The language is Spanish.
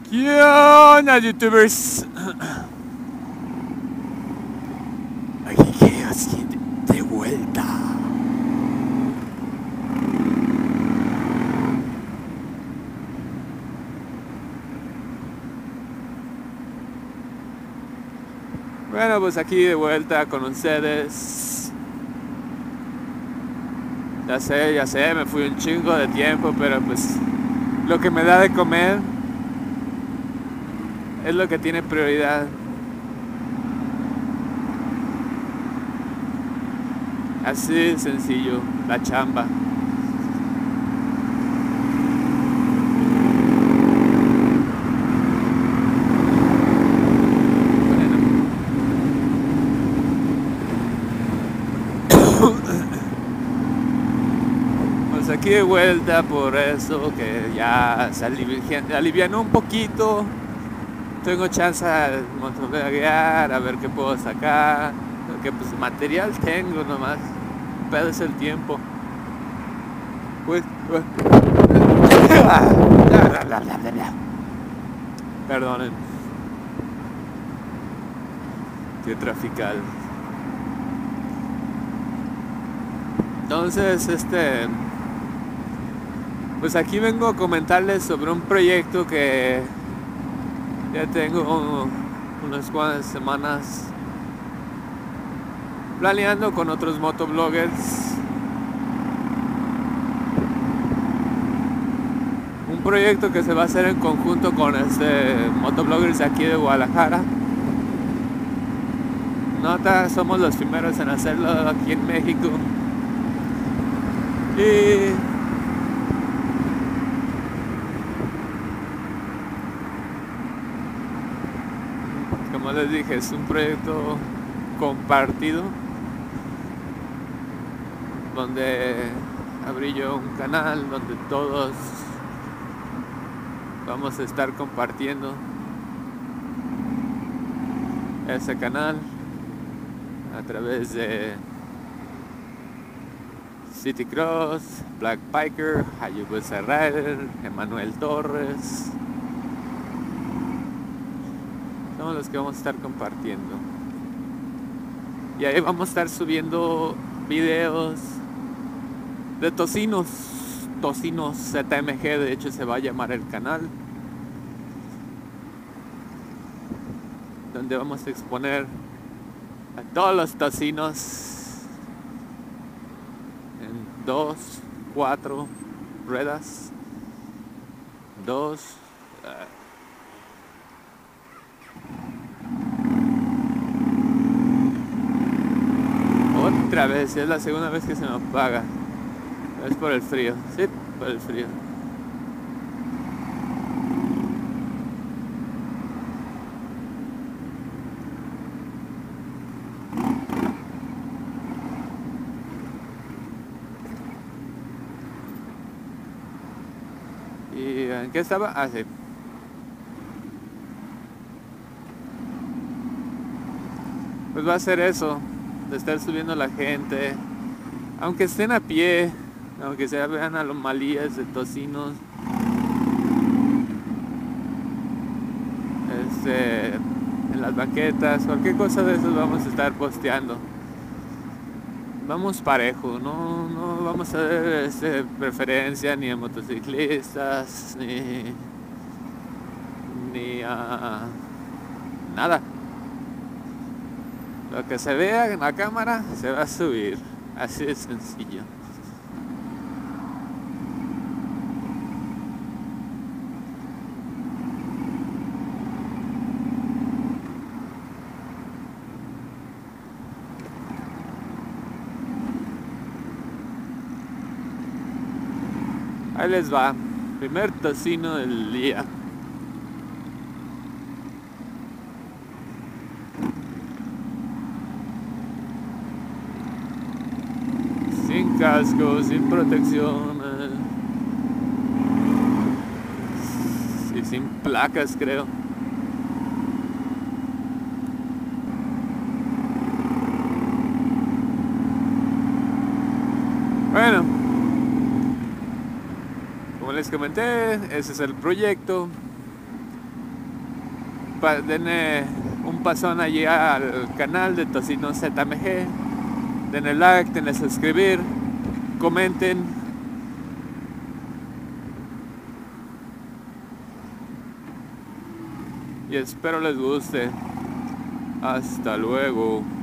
¿Qué onda, youtubers? Aquí que así de vuelta. Bueno, pues aquí de vuelta con ustedes. Ya sé, me fui un chingo de tiempo, pero pues lo que me da de comer es lo que tiene prioridad. Así de sencillo, la chamba. Pues aquí de vuelta por eso que ya se alivianó un poquito. Tengo chance de motovear, a ver qué puedo sacar. Porque pues material tengo nomás. Pero es el tiempo. Pues, perdonen. Qué trafical. Entonces, pues aquí vengo a comentarles sobre un proyecto que ya tengo unas cuantas semanas planeando con otros motovloggers. Un proyecto que se va a hacer en conjunto con motovloggers de aquí de Guadalajara. Nota, somos los primeros en hacerlo aquí en México. Y como les dije, es un proyecto compartido donde abrí yo un canal donde todos vamos a estar compartiendo ese canal a través de City Cross, Black Biker, Hayabusa Rider, Emanuel Torres. Somos los que vamos a estar compartiendo. Y ahí vamos a estar subiendo videos de Tocinos ZMG, de hecho se va a llamar el canal, donde vamos a exponer a todos los tocinos en 2, 4 ruedas, 2 otra vez, es la segunda vez que se me apaga. Es por el frío, sí, por el frío. ¿Y en qué estaba? Ah, sí. Pues va a ser eso, de estar subiendo a la gente, aunque estén a pie, aunque se vean anomalías de tocinos, en las banquetas, cualquier cosa de eso vamos a estar posteando. Vamos parejo, no vamos a ver preferencia ni a motociclistas, ni a nada. Lo que se vea en la cámara se va a subir, así de sencillo. Ahí les va, primer tocino del día. Sin casco, sin protección, y sin placas, creo. Bueno, como les comenté, ese es el proyecto. denle un pasón allí al canal de Tocino ZMG, denle like, denle suscribir, comenten. Y espero les guste. Hasta luego.